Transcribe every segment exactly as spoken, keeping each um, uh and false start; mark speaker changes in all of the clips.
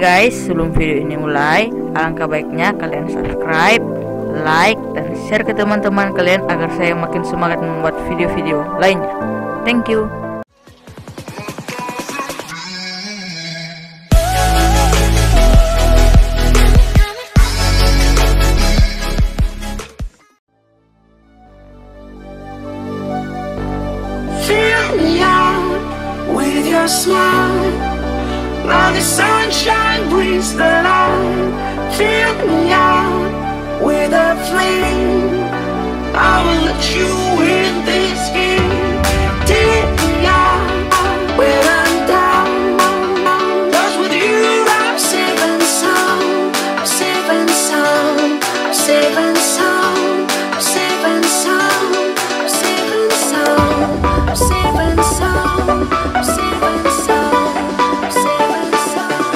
Speaker 1: guys, sebelum video ini mulai, alangkah baiknya kalian subscribe, like, dan share ke teman-teman kalian agar saya makin semangat membuat video-video lainnya. Thank you.
Speaker 2: Fill me out with your smile. Now the sunshine brings the light. Fill me out with a flame. I will let you in this game. Take me out when I'm down. 'Cause with you I'm safe and sound. Safe and sound. Safe and sound. Safe and sound. Safe and sound. Safe and sound. Safe and sound. Safe and sound.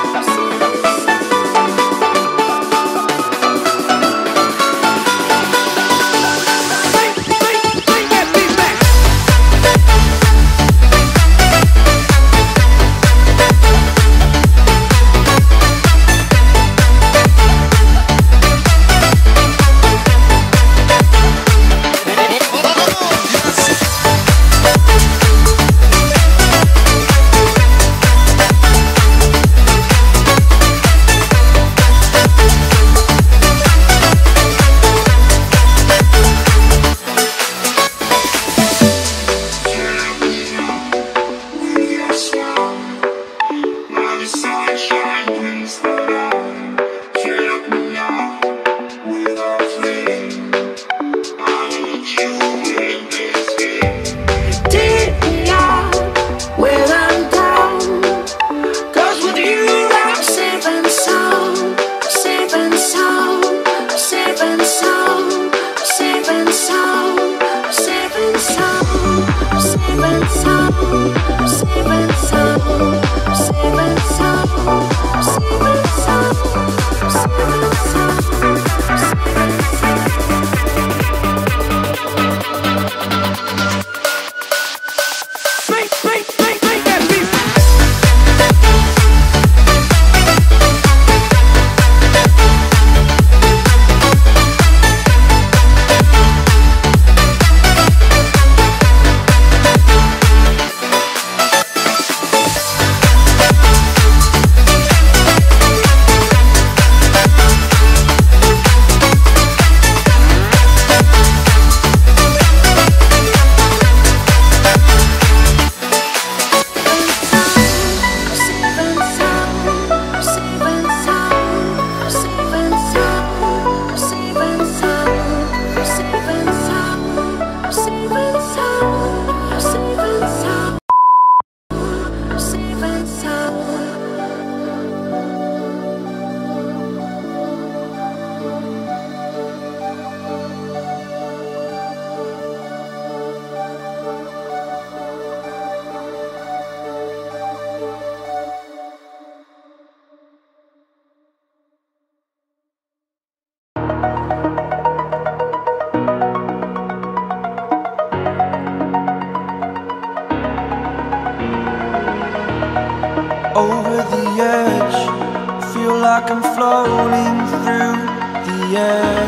Speaker 3: Over the edge, feel like I'm floating through the air.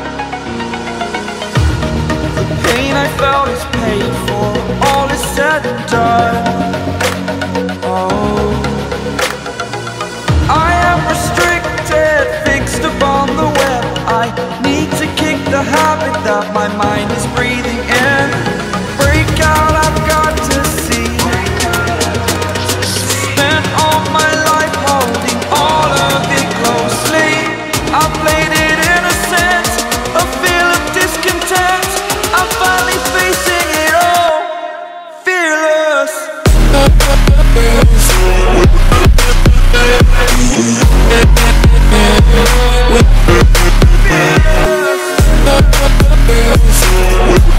Speaker 3: The pain I felt is paid for, all is said and done. Oh, I am restricted, fixed upon the web. I need to kick the habit that my mind is breathing in. Break out, I've got to see. Spent all my life holding all of it closely. I played it innocent, a feel of discontent. I'm finally facing it all, fearless. Fearless.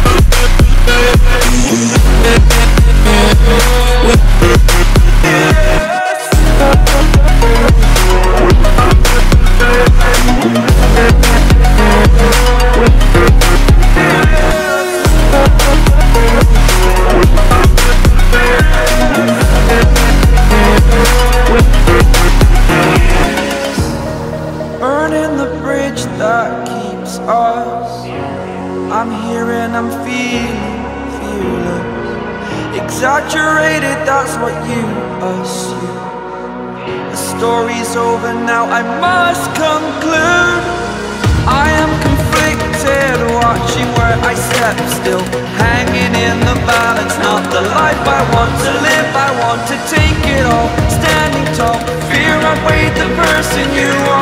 Speaker 3: I'm feeling fearless. Exaggerated, that's what you assume. The story's over now, I must conclude. I am conflicted, watching where I step still, hanging in the balance. Not the life I want to live, I want to take it all. Standing tall, fear I weighed the person you are.